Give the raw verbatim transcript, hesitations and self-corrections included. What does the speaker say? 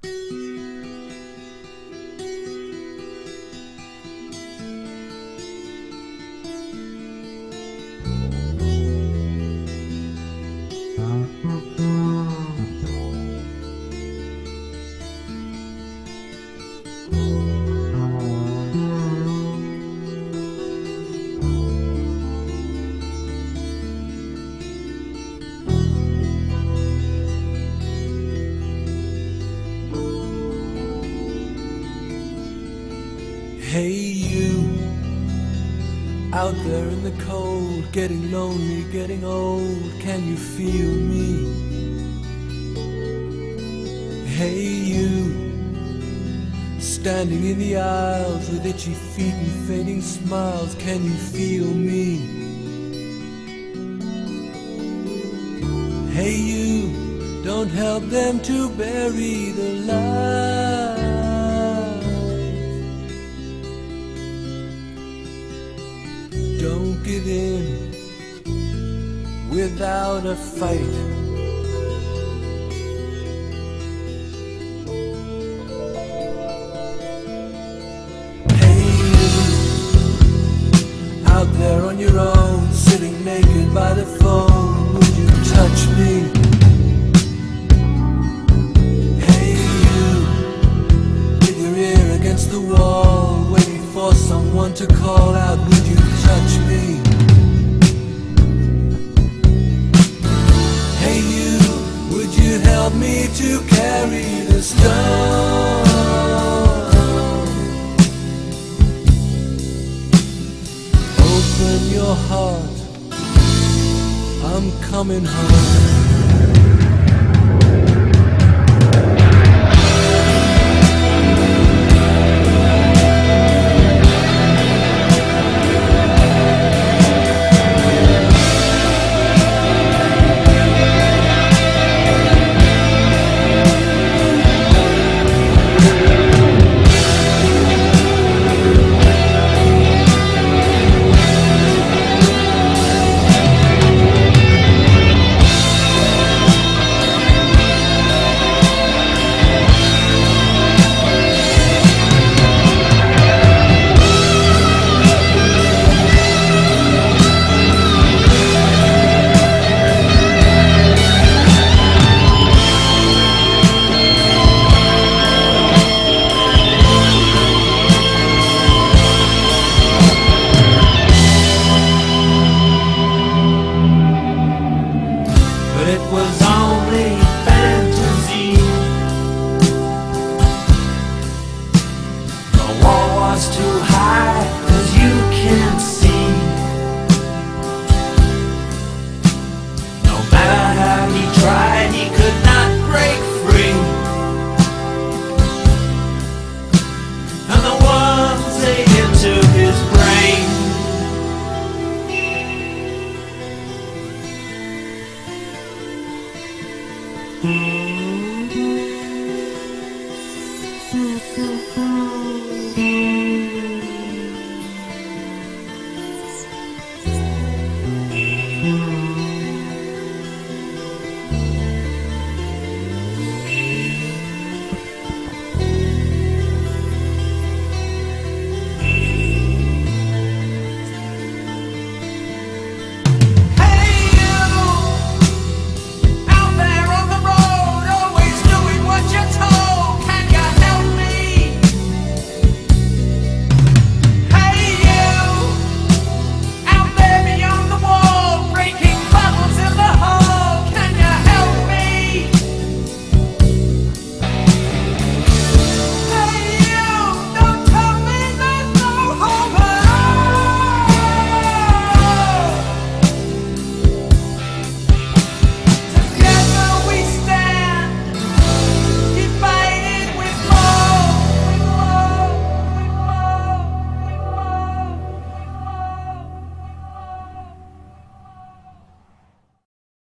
Hey you, out there in the cold, getting lonely, getting old, can you feel me? Hey you, standing in the aisles with itchy feet and fading smiles, can you feel me? Hey you, don't help them to bury the light. Don't give in without a fight. Hey you, out there on your own, sitting naked by the phone, would you touch me? Hey you, with your ear against the wall, waiting for someone to call out, would you touch me? Hey you, would you help me to carry the stone? Open your heart, I'm coming home. It was only fantasy. The war was too